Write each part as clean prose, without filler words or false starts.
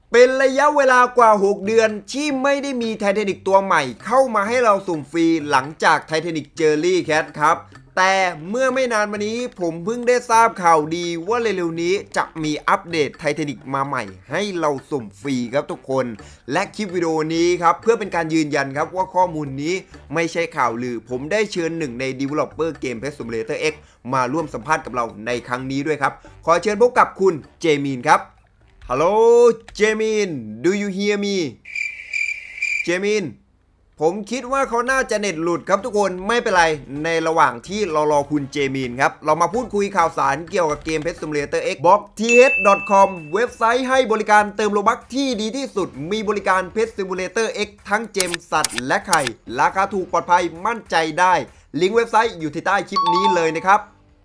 เป็นระยะเวลากว่า6เดือนที่ไม่ได้มีไททานิกตัวใหม่เข้ามาให้เราสุ่มฟรีหลังจากไททานิกเจอรี่แคทครับแต่เมื่อไม่นานมานี้ผมเพิ่งได้ทราบข่าวดีว่าเร็วๆนี้จะมีอัปเดตไททานิกมาใหม่ให้เราสุ่มฟรีครับทุกคนและคลิปวิดีโอนี้ครับเพื่อเป็นการยืนยันครับว่าข้อมูลนี้ไม่ใช่ข่าวลือผมได้เชิญหนึ่งใน Developer เกม Pet Simulator X มาร่วมสัมภาษณ์กับเราในครั้งนี้ด้วยครับขอเชิญพบกับคุณเจมีนครับฮัลโหลเจมิน do you hear me เจมินผมคิดว่าเขาน่าจะเน็ตหลุดครับทุกคนไม่เป็นไรในระหว่างที่เรารอคุณเจมินครับเรามาพูดคุยข่าวสารเกี่ยวกับเกม Pet Simulator X boxth.com เว็บไซต์ให้บริการเติมโลบัคที่ดีที่สุดมีบริการ Pet Simulator X ทั้งเจมสัตว์และไข่ราคาถูกปลอดภัยมั่นใจได้ลิงก์เว็บไซต์อยู่ที่ใต้คลิปนี้เลยนะครับ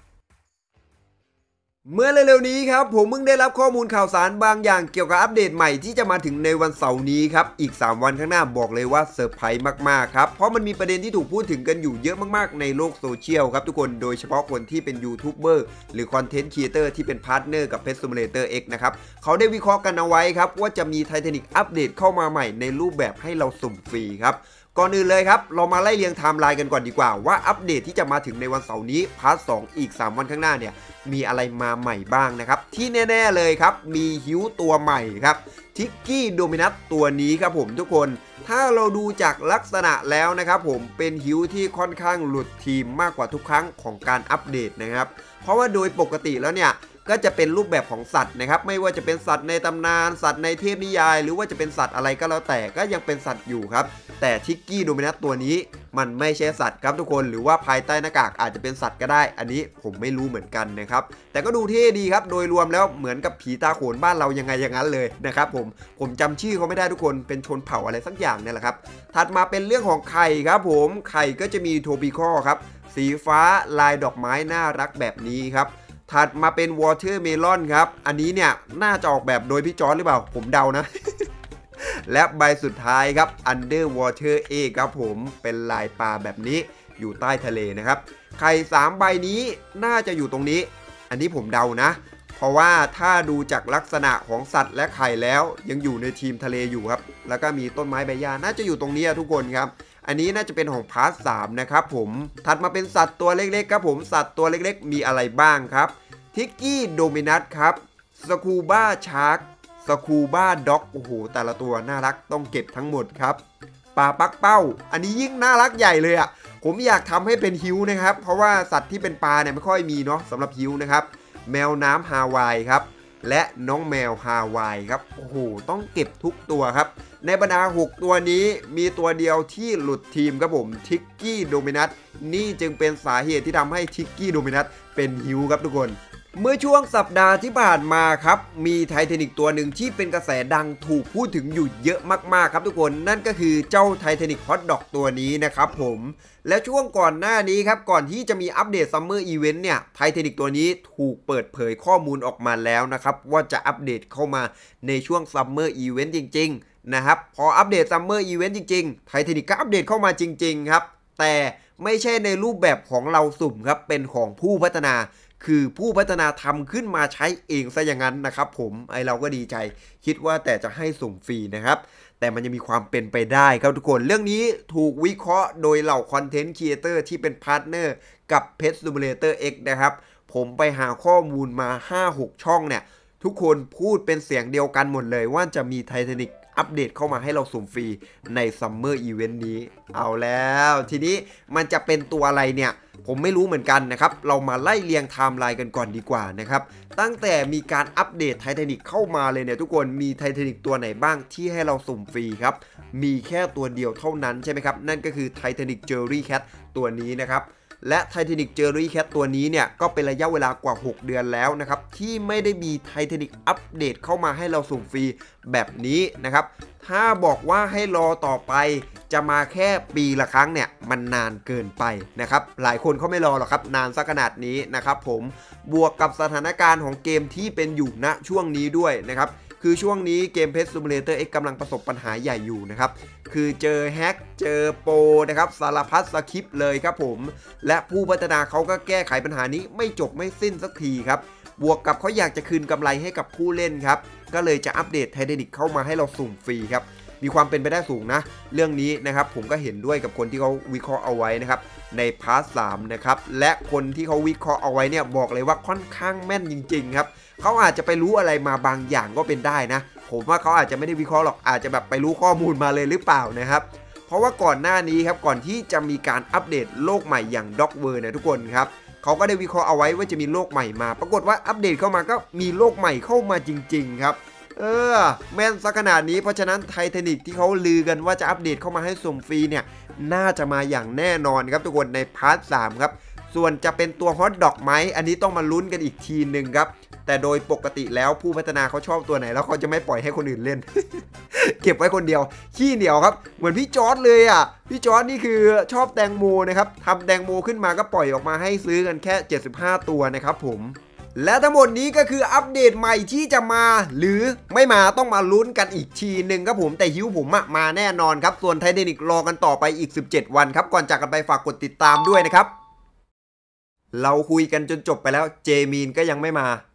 เมื่อเร็วๆนี้ครับผมเพิ่งได้รับข้อมูลข่าวสารบางอย่างเกี่ยวกับอัปเดตใหม่ที่จะมาถึงในวันเสาร์นี้ครับอีก3วันข้างหน้าบอกเลยว่าเซอร์ไพรส์มากๆครับเพราะมันมีประเด็นที่ถูกพูดถึงกันอยู่เยอะมากๆในโลกโซเชียลครับทุกคนโดยเฉพาะคนที่เป็นยูทูบเบอร์หรือคอนเทนต์ครีเอเตอร์ที่เป็นพาร์ทเนอร์กับ Pet Simulator X นะครับเขาได้วิเคราะห์กันเอาไว้ครับว่าจะมีไททานิกอัปเดตเข้ามาใหม่ในรูปแบบให้เราสุ่มฟรีครับก่อนอื่นเลยครับเรามาไล่เรียงไทม์ไลน์กันก่อนดีกว่าว่าอัปเดตที่จะมาถึงในวันเสาร์นี้พาร์ท2อีก3วันข้างหน้าเนี่ยมีอะไรมาใหม่บ้างนะครับที่แน่ๆเลยครับมีฮิวตัวใหม่ครับทิกกี้โดมินัสตัวนี้ครับผมทุกคนถ้าเราดูจากลักษณะแล้วนะครับผมเป็นฮิวที่ค่อนข้างหลุดทีมมากกว่าทุกครั้งของการอัปเดตนะครับเพราะว่าโดยปกติแล้วเนี่ยก็จะเป็นรูปแบบของสัตว์นะครับไม่ว่าจะเป็นสัตว์ในตำนานสัตว์ในเทพนิยายหรือว่าจะเป็นสัตว์อะไรก็แล้วแต่ก็ยังเป็นสัตว์อยู่ครับแต่ทิกกี้โดมินัสตัวนี้มันไม่ใช่สัตว์ครับทุกคนหรือว่าภายใต้หน้ากากอาจจะเป็นสัตว์ก็ได้อันนี้ผมไม่รู้เหมือนกันนะครับแต่ก็ดูเท่ดีครับโดยรวมแล้วเหมือนกับผีตาโขนบ้านเรายังไงอย่างนั้นเลยนะครับผมจำชื่อเขาไม่ได้ทุกคนเป็นชนเผ่าอะไรสักอย่างเนี่ยแหละครับถัดมาเป็นเรื่องของไข่ครับผมไข่ก็จะมีโทปิคอลครับสีฟ้าลายดอกไม้น่ารักแบบนี้ครับถัดมาเป็นวอเตอร์เมลอนครับอันนี้เนี่ยน่าจะออกแบบโดยพี่จอร์จหรือเปล่าผมเดานะ และใบสุดท้ายครับ Underwater Egg ครับผมเป็นลายปลาแบบนี้อยู่ใต้ทะเลนะครับไข่3ใบนี้น่าจะอยู่ตรงนี้อันนี้ผมเดานะเพราะว่าถ้าดูจากลักษณะของสัตว์และไข่แล้วยังอยู่ในทีมทะเลอยู่ครับแล้วก็มีต้นไม้ใบหญ้าน่าจะอยู่ตรงนี้ทุกคนครับอันนี้น่าจะเป็นของพาร์ท3นะครับผมถัดมาเป็นสัตว์ตัวเล็กๆครับผมสัตว์ตัวเล็กๆมีอะไรบ้างครับทิกกี้โดมินัสครับสกูบ้าชาร์กสกูบ้าด็อกโอ้โหแต่ละตัวน่ารักต้องเก็บทั้งหมดครับปลาปักเป้าอันนี้ยิ่งน่ารักใหญ่เลยอ่ะผมอยากทำให้เป็นฮิวนะครับเพราะว่าสัตว์ที่เป็นปลาเนี่ยไม่ค่อยมีเนาะสำหรับฮิวนะครับแมวน้ำฮาวายครับและน้องแมวฮาวายครับโอ้โหต้องเก็บทุกตัวครับในบรรดา6ตัวนี้มีตัวเดียวที่หลุดทีมครับผมทิกกี้โดมินัสนี่จึงเป็นสาเหตุที่ทำให้ทิกกี้โดมินัสเป็นฮิวครับทุกคนเมื่อช่วงสัปดาห์ที่ผ่านมาครับมีไททานิกตัวหนึ่งที่เป็นกระแสดังถูกพูดถึงอยู่เยอะมากๆครับทุกคนนั่นก็คือเจ้าไททานิกฮอตดอกตัวนี้นะครับผมและช่วงก่อนหน้านี้ครับก่อนที่จะมีอัปเดตซัมเมอร์อีเวนต์เนี่ยไททานิกตัวนี้ถูกเปิดเผยข้อมูลออกมาแล้วนะครับว่าจะอัปเดตเข้ามาในช่วงซัมเมอร์อีเวนต์จริงๆนะครับพออัปเดตซัมเมอร์อีเวนต์จริงๆไททานิกก็อัปเดตเข้ามาจริงๆครับแต่ไม่ใช่ในรูปแบบของเราสุ่มครับเป็นของผู้พัฒนาคือผู้พัฒนาทำขึ้นมาใช้เองซะอย่างนั้นนะครับผมเราก็ดีใจคิดว่าแต่จะให้สุ่มฟรีนะครับแต่มันยังมีความเป็นไปได้ครับทุกคนเรื่องนี้ถูกวิเคราะห์โดยเหล่าคอนเทนต์ครีเอเตอร์ที่เป็นพาร์ทเนอร์กับ Pet Simulator X นะครับผมไปหาข้อมูลมา 5-6 ช่องเนี่ยทุกคนพูดเป็นเสียงเดียวกันหมดเลยว่าจะมีไททานิกอัปเดตเข้ามาให้เราสุ่มฟรีในซัมเมอร์อีเวนต์นี้เอาแล้วทีนี้มันจะเป็นตัวอะไรเนี่ยผมไม่รู้เหมือนกันนะครับเรามาไล่เรียงไทม์ไลน์กันก่อนดีกว่านะครับตั้งแต่มีการอัปเดตไททานิกเข้ามาเลยเนี่ยทุกคนมีไททานิกตัวไหนบ้างที่ให้เราสุ่มฟรีครับมีแค่ตัวเดียวเท่านั้นใช่ไหมครับนั่นก็คือไททานิกเจอรี่แคทตัวนี้นะครับและไททานิกเจอรี่แคทตัวนี้เนี่ยก็เป็นระยะเวลากว่า6เดือนแล้วนะครับที่ไม่ได้มีไททานิกอัปเดตเข้ามาให้เราสุ่มฟรีแบบนี้นะครับถ้าบอกว่าให้รอต่อไปจะมาแค่ปีละครั้งเนี่ยมันนานเกินไปนะครับหลายคนเขาไม่รอหรอกครับนานซะขนาดนี้นะครับผมบวกกับสถานการณ์ของเกมที่เป็นอยู่ณช่วงนี้ด้วยนะครับคือช่วงนี้เกม Pet Simulator X กำลังประสบปัญหาใหญ่อยู่นะครับคือเจอแฮกเจอโปรนะครับสารพัดสคริปต์เลยครับผมและผู้พัฒนาเขาก็แก้ไขปัญหานี้ไม่จบไม่สิ้นสักทีครับบวกกับเขาอยากจะคืนกำไรให้กับผู้เล่นครับก็เลยจะอัปเดตไทเทนิกเข้ามาให้เราสุ่มฟรีครับมีความเป็นไปได้สูงนะเรื่องนี้นะครับผมก็เห็นด้วยกับคนที่เขาวิเคราะห์เอาไว้นะครับในพาร์ท 3นะครับและคนที่เขาวิเคราะห์เอาไว้เนี่ยบอกเลยว่าค่อนข้างแม่นจริงๆครับเขาอาจจะไปรู้อะไรมาบางอย่างก็เป็นได้นะผมว่าเขาอาจจะไม่ได้วิเคราะห์หรอกอาจจะแบบไปรู้ข้อมูลมาเลยหรือเปล่านะครับเพราะว่าก่อนหน้านี้ครับก่อนที่จะมีการอัปเดตโลกใหม่อย่างด็อกเวอร์เนี่ยทุกคนครับเขาก็ได้วิเคราะห์เอาไว้ว่าจะมีโลกใหม่มาปรากฏว่าอัปเดตเข้ามาก็มีโลกใหม่เข้ามาจริงๆครับแม่นซะขนาดนี้เพราะฉะนั้นไทเทนิกที่เขาลือกันว่าจะอัปเดตเข้ามาให้สุ่มฟรีเนี่ยน่าจะมาอย่างแน่นอนครับทุกคนในพาร์ท 3ครับส่วนจะเป็นตัวฮอตดอกไหมอันนี้ต้องมาลุ้นกันอีกทีหนึ่งครับแต่โดยปกติแล้วผู้พัฒนาเขาชอบตัวไหนแล้วเขาจะไม่ปล่อยให้คนอื่นเล่น เก็บไว้คนเดียวขี้เหนียวครับเหมือนพี่จอร์จเลยอ่ะพี่จอร์จนี่คือชอบแตงโมนะครับทำแตงโมขึ้นมาก็ปล่อยออกมาให้ซื้อกันแค่75ตัวนะครับผมและทั้งหมดนี้ก็คืออัปเดตใหม่ที่จะมาหรือไม่มาต้องมาลุ้นกันอีกทีหนึ่งครับผมแต่ฮิวผมมาแน่นอนครับส่วนไทเทนิกรอกันต่อไปอีก17วันครับก่อนจากกันไปฝากกดติดตามด้วยนะครับเราคุยกันจนจบไปแล้วเจมีนก็ยังไม่มา